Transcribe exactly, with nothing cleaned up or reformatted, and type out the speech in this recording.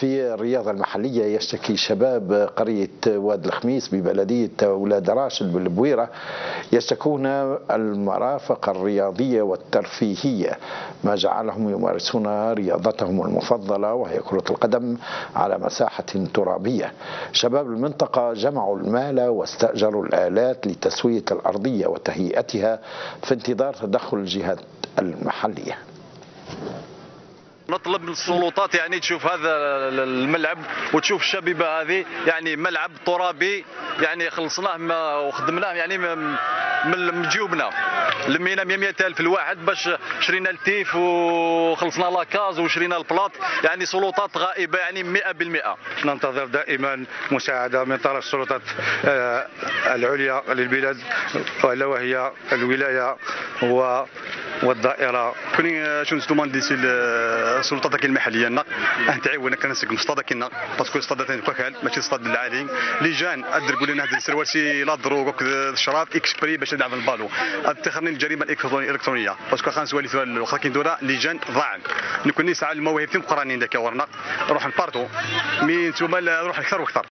في الرياضة المحلية يشتكي شباب قرية واد الخميس ببلدية أولاد راشد بالبويرة يشتكون المرافق الرياضية والترفيهية ما جعلهم يمارسون رياضتهم المفضلة وهي كرة القدم على مساحة ترابية. شباب المنطقة جمعوا المال واستأجروا الآلات لتسوية الأرضية وتهيئتها في انتظار تدخل الجهات المحلية. نطلب من السلطات يعني تشوف هذا الملعب وتشوف الشبيبه هذه، يعني ملعب ترابي يعني خلصناه وخدمناه يعني من جيوبنا، لمينا مئة ألف الواحد باش شرينا التيف وخلصنا لاكاز وشرينا البلاط، يعني سلطات غائبه يعني مئة بالمئة. ننتظر دائما مساعده من طرف السلطات العليا للبلاد والا وهي الولايه و والدائره. كوني شنو دوماندي سي السلطات المحليه لنا ان تعاون كنسك مصطاد كنا باسكو الصاد تاع الكوكال ماشي الصاد العادي لجان ادركوا لنا هذا السروال سي لا دروغ الشراب اكسبري باش ندعم البالو اتخذنا الجريمه الالكترونيه باسكو خان سوالي واخا كيدورا لجان ضاعن نكون نسعى المواهب في مقرانين ذاك ورنا نروح نبارتو مي نتوما نروح اكثر واكثر.